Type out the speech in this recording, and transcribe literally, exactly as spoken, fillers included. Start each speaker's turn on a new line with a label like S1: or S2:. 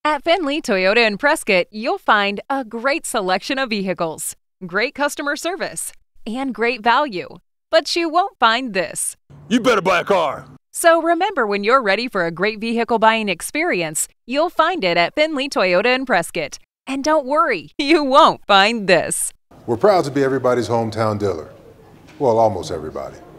S1: At Findlay, Toyota in Prescott, you'll find a great selection of vehicles, great customer service, and great value. But you won't find this.
S2: You better buy a car.
S1: So remember, when you're ready for a great vehicle buying experience, you'll find it at Findlay Toyota in Prescott. And don't worry, you won't find this.
S3: We're proud to be everybody's hometown dealer. Well, almost everybody.